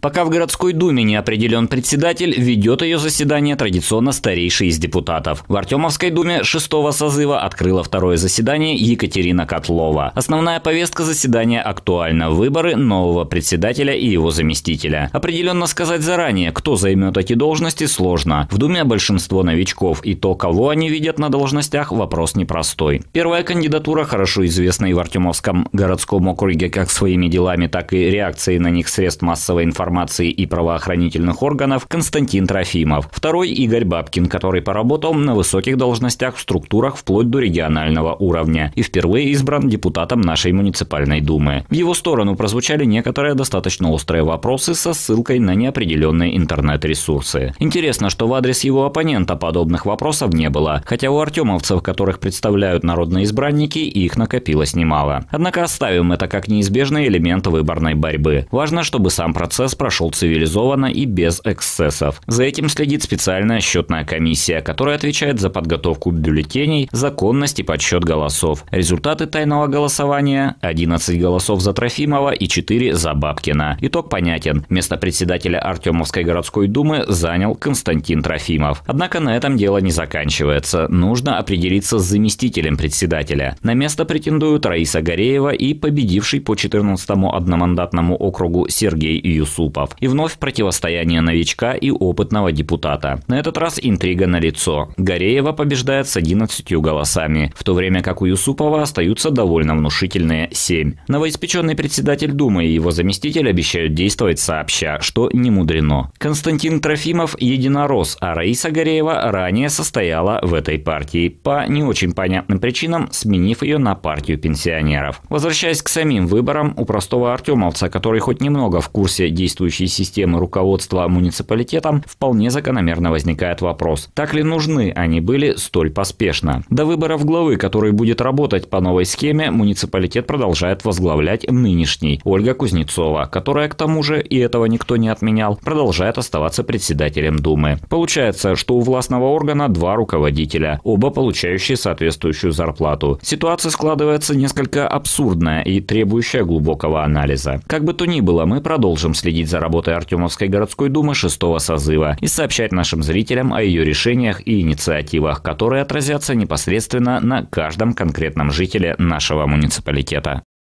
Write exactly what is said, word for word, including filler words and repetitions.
Пока в городской думе не определен председатель, ведет ее заседание традиционно старейший из депутатов. В Артемовской думе шестого созыва открыла второе заседание Екатерина Котлова. Основная повестка заседания актуальна – выборы нового председателя и его заместителя. Определенно сказать заранее, кто займет эти должности, сложно. В думе большинство новичков, и то, кого они видят на должностях, вопрос непростой. Первая кандидатура, хорошо известна и в Артемовском городском округе как своими делами, так и реакцией на них средств массовой информации и правоохранительных органов, Константин Трофимов. Второй – Игорь Бабкин, который поработал на высоких должностях в структурах вплоть до регионального уровня и впервые избран депутатом нашей муниципальной думы. В его сторону прозвучали некоторые достаточно острые вопросы со ссылкой на неопределенные интернет-ресурсы. Интересно, что в адрес его оппонента подобных вопросов не было, хотя у артемовцев, которых представляют народные избранники, их накопилось немало. Однако оставим это как неизбежный элемент выборной борьбы. Важно, чтобы сам процесс прошел цивилизованно и без эксцессов. За этим следит специальная счетная комиссия, которая отвечает за подготовку бюллетеней, законность и подсчет голосов. Результаты тайного голосования – одиннадцать голосов за Трофимова и четыре за Бабкина. Итог понятен. Место председателя Артемовской городской думы занял Константин Трофимов. Однако на этом дело не заканчивается. Нужно определиться с заместителем председателя. На место претендуют Раиса Гореева и победивший по четырнадцатому одномандатному округу Сергей Юсупов. И вновь противостояние новичка и опытного депутата. На этот раз интрига налицо. Гореева побеждает с одиннадцатью голосами, в то время как у Юсупова остаются довольно внушительные семь. Новоиспеченный председатель думы и его заместитель обещают действовать сообща, что не мудрено. Константин Трофимов – единорос, а Раиса Гореева ранее состояла в этой партии, по не очень понятным причинам сменив ее на партию пенсионеров. Возвращаясь к самим выборам, у простого артемовца, который хоть немного в курсе действующей системы руководства муниципалитетом, вполне закономерно возникает вопрос, так ли нужны они были столь поспешно. До выборов главы, который будет работать по новой схеме, муниципалитет продолжает возглавлять нынешний Ольга Кузнецова, которая, к тому же, и этого никто не отменял, продолжает оставаться председателем Думы. Получается, что у властного органа два руководителя, оба получающие соответствующую зарплату. Ситуация складывается несколько абсурдная и требующая глубокого анализа. Как бы то ни было, мы продолжим следить за работой Артемовской городской думы шестого созыва и сообщать нашим зрителям о ее решениях и инициативах, которые отразятся непосредственно на каждом конкретном жителе нашего муниципалитета.